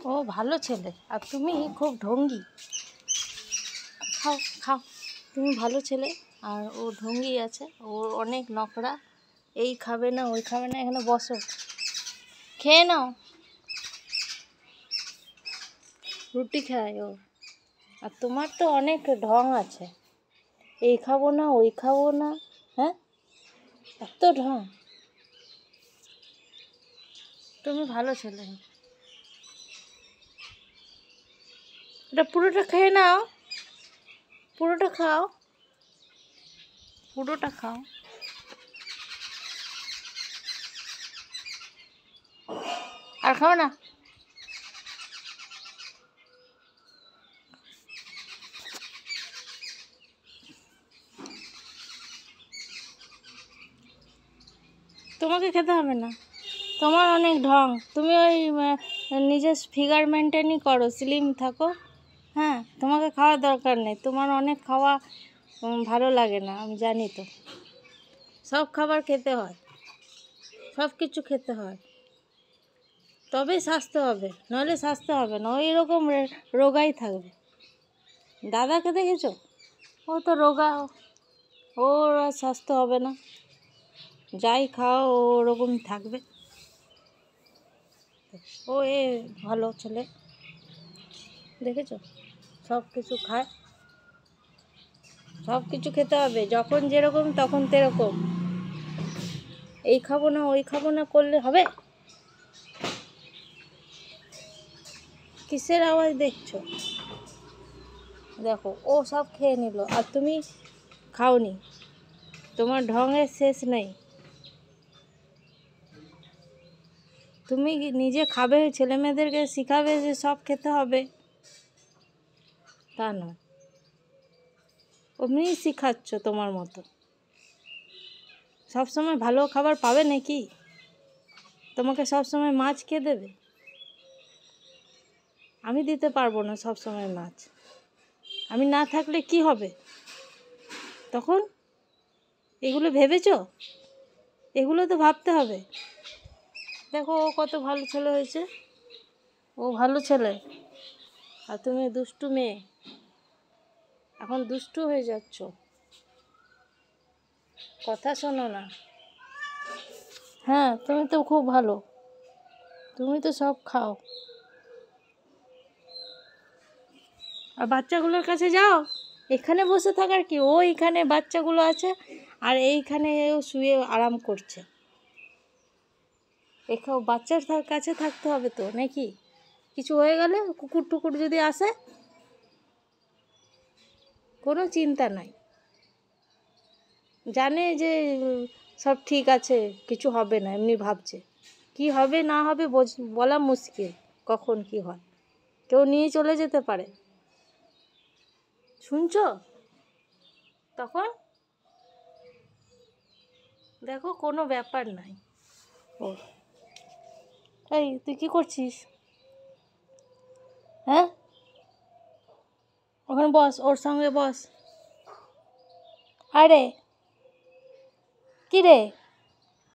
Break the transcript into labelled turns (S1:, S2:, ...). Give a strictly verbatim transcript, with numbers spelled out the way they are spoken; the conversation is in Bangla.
S1: ও ভালো ছেলে, আর তুমি খুব ঢঙ্গি। খাও খাও, তুমি ভালো ছেলে আর ও ঢঙ্গি আছে, ওর অনেক নকরা। এই খাবে না ওই খাবে না, এখানে বসো, খেয়ে নাও। রুটি খায় ও, আর তোমার তো অনেক ঢং আছে, এই খাবো না ওই খাবো না। হ্যাঁ, এত ঢং। তুমি ভালো ছেলে, এটা পুরোটা খেয়ে নাও, পুরোটা খাও, পুরোটা খাও। আর খাও না। তোমাকে খেতে হবে না, তোমার অনেক ঢং। তুমি ওই নিজের ফিগার মেনটেনই করো, স্লিম থাকো। হ্যাঁ, তোমাকে খাওয়ার দরকার নেই, তোমার অনেক খাওয়া ভালো লাগে না, আমি জানি তো। সব খাবার খেতে হয়, সব কিছু খেতে হয়, তবেই স্বাস্থ্য হবে, নইলে স্বাস্থ্য হবে না, ওই রকম রোগাই থাকবে। দাদাকে দেখেছো, ও তো রোগা, ওর আর স্বাস্থ্য হবে না, যাই খাও ও ওরকম থাকবে। ও এ ভালো ছেলে, দেখেছো, সব কিছু খায়, সব কিছু খেতে হবে, যখন যেরকম তখন তেরকম। এই খাবো না ওই খাবো না করলে হবে? কিসের আওয়াজ দেখছো? দেখো, ও সব খেয়ে নিল আর তুমি খাওনি, তোমার ঢঙের শেষ নেই। তুমি নিজে খাবে, ছেলে মেয়েদেরকে শিখাবে যে সব খেতে হবে, তা নয়, অমনিই শিখাচ্ছ তোমার মতো। সবসময় ভালো খাবার পাবে নাকি? তোমাকে সবসময় মাছ কে দেবে? আমি দিতে পারবো না সব সময় মাছ, আমি না থাকলে কি হবে তখন? এগুলো ভেবেছো? এগুলো তো ভাবতে হবে। দেখো, ও কত ভালো ছেলে হয়েছে, ও ভালো ছেলে, আর তুমি দুষ্টু মেয়ে, এখন দুষ্টু হয়ে যাচ্ছ, কথা শোনো না। হ্যাঁ, তুমি তো খুব ভালো, তুমি তো সব খাও। আর বাচ্চাগুলোর কাছে যাও, এখানে বসে থাকার কি, ও এখানে বাচ্চাগুলো আছে আর এইখানে ও শুয়ে আরাম করছে। এখানে বাচ্চার কাছে থাকতে হবে তো নাকি? কিছু হয়ে গেলে কুকুর টুকুর যদি আসে, কোনো চিন্তা নাই, জানে যে সব ঠিক আছে, কিছু হবে না, এমনি ভাবছে। কি হবে না হবে বলা মুশকিল, কখন কি হয়, কেউ নিয়ে চলে যেতে পারে। শুনছো? তখন দেখো, কোনো ব্যাপার নাই। ও এই, তুই কি করছিস? হ্যাঁ, ওখানে বস, ওর সঙ্গে বস। আরে কি রে,